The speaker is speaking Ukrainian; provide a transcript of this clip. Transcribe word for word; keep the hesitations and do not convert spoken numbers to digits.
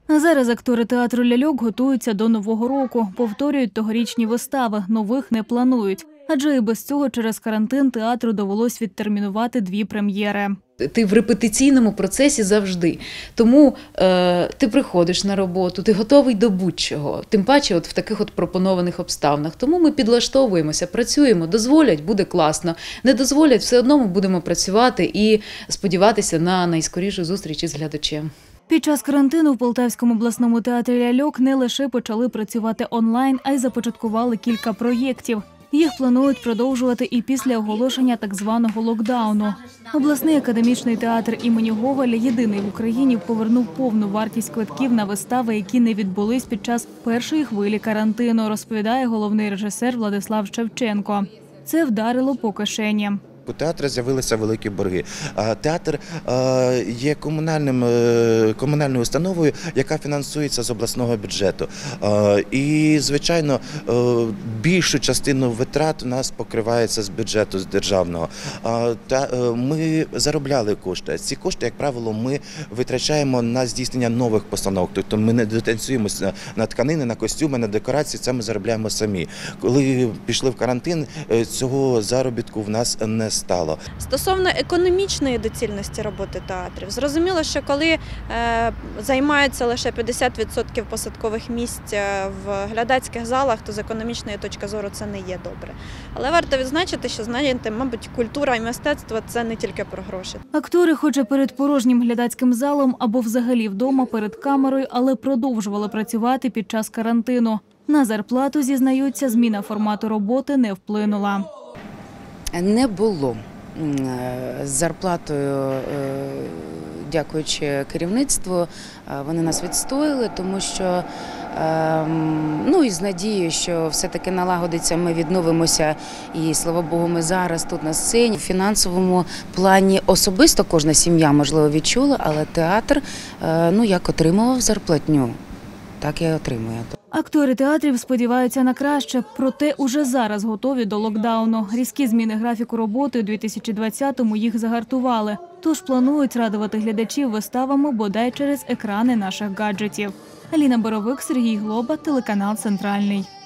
А зараз актори театру «Ляльок» готуються до Нового року. Повторюють тогорічні вистави, нових не планують. Адже і без цього через карантин театру довелось відтермінувати дві прем'єри. Ти в репетиційному процесі завжди. Тому е, ти приходиш на роботу, ти готовий до будь-чого. Тим паче от в таких от пропонованих обставинах. Тому ми підлаштовуємося, працюємо. Дозволять – буде класно. Не дозволять – все одно ми будемо працювати і сподіватися на найскорішу зустріч із глядачем. Під час карантину в Полтавському обласному театрі «Ляльок» не лише почали працювати онлайн, а й започаткували кілька проєктів. Їх планують продовжувати і після оголошення так званого локдауну. Обласний академічний театр імені Гоголя єдиний в Україні повернув повну вартість квитків на вистави, які не відбулись під час першої хвилі карантину, розповідає головний режисер Владислав Шевченко. Це вдарило по кишені. У театру з'явилися великі борги. Театр є комунальним, комунальною установою, яка фінансується з обласного бюджету. І, звичайно, більшу частину витрат у нас покривається з бюджету, з державного. Ми заробляли кошти. Ці кошти, як правило, ми витрачаємо на здійснення нових постановок. Тобто ми не дотанцюємося на тканини, на костюми, на декорації, це ми заробляємо самі. Коли пішли в карантин, цього заробітку в нас не стало. Стосовно економічної доцільності роботи театрів, зрозуміло, що коли е, займаються лише п'ятдесят відсотків посадкових місць в глядацьких залах, то з економічної точки зору це не є добре. Але варто відзначити, що, знаєте, мабуть, культура і мистецтво – це не тільки про гроші. Актори, хоч і перед порожнім глядацьким залом або взагалі вдома перед камерою, але продовжували працювати під час карантину. На зарплату, зізнаються, зміна формату роботи не вплинула. Не було з зарплатою, дякуючи керівництву, вони нас відстояли, тому що, ну і з надією, що все-таки налагодиться, ми відновимося і, слава Богу, ми зараз тут на сцені. В фінансовому плані особисто кожна сім'я, можливо, відчула, але театр, ну, як отримував зарплатню, так і отримує. Актори театрів сподіваються на краще, проте уже зараз готові до локдауну. Різкі зміни графіку роботи у дві тисячі двадцятому їх загартували. Тож планують радувати глядачів виставами бодай через екрани наших гаджетів. Аліна Боровик, Сергій Глоба, телеканал «Центральний».